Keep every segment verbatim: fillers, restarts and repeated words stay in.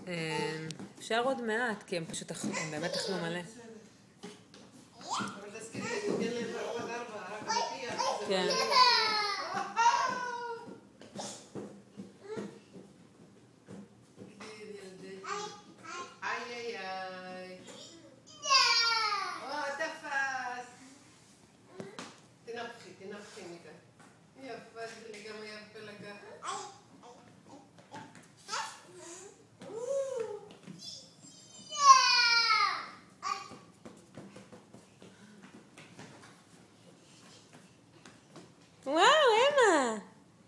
אפשר עוד מעט, כי הם פשוט הם באמת אכלו מלא. כן. וואו, אמה.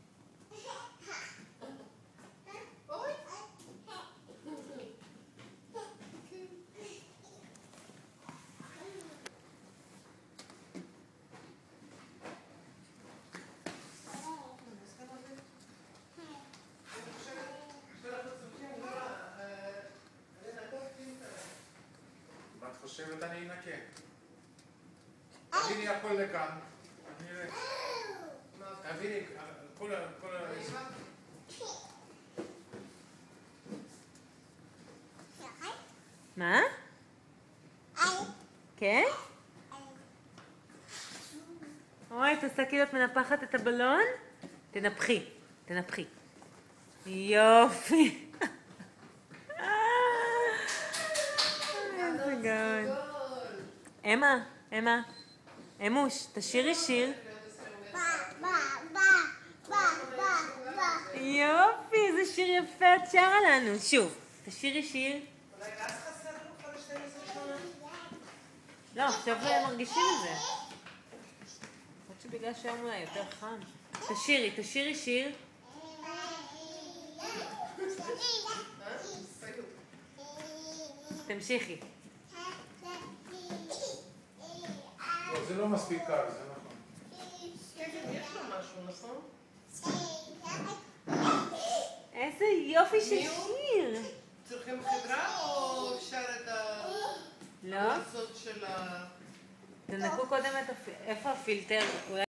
את חושבת אני אנקה. תביני הכל לכאן. תביני כל ה... מה? כן? אוי, את עושה כאילו את מנפחת את הבלון? תנפחי, תנפחי. יופי. איזה גאון. אמה, אמה, אמוש, תשירי שיר. יופי, איזה שיר יפה את שרה לנו. שוב, תשירי שיר. אולי אז חסר לנו כבר שתים עשרה שנה? לא, עכשיו מרגישים את זה. חושבת שבגלל שהיום אולי יותר חם. תשירי, תשירי שיר. תמשיכי. לא, זה לא מספיק קל, זה נכון. כן, כן, יש לו משהו, נכון? איזה יופי של שיר. צריכים חברה או אפשר את לא? ההמלצות של ה... תנקו קודם את הפילטר. איפה הפילטר?